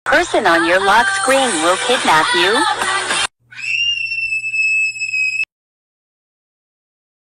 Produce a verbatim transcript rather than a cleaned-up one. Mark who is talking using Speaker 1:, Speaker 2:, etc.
Speaker 1: person on your lock screen will kidnap you.